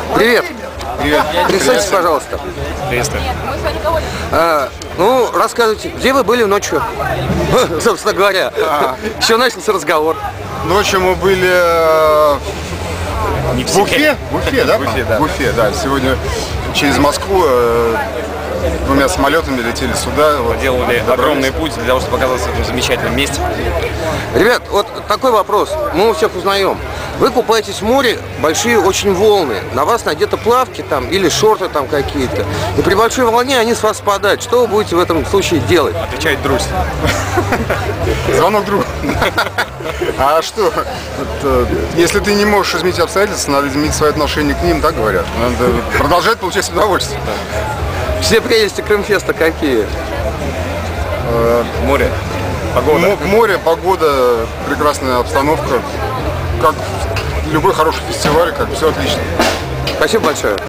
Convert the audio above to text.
Привет. Привет. Представьтесь, пожалуйста. Приветствую. Ну, рассказывайте, где вы были ночью? Собственно говоря, еще начался разговор. Ночью мы были в Уфе. В Уфе, да? В Уфе, да. Сегодня через Москву двумя самолетами летели сюда. Делали огромный путь для того, чтобы оказаться в этом замечательном месте. Ребят, вот такой вопрос. Мы у всех узнаем. Вы купаетесь в море, большие очень волны. На вас надеты плавки там или шорты там какие-то. И при большой волне они с вас спадают. Что вы будете в этом случае делать? Отвечает друзь. Звонок другу. А что? Если ты не можешь изменить обстоятельства, надо изменить свое отношение к ним, так говорят. Надо продолжать получать удовольствие. Все прелести Крымфеста какие? Море. Погода. Море, погода, прекрасная обстановка. Как любой хороший фестиваль, как все отлично. Спасибо большое.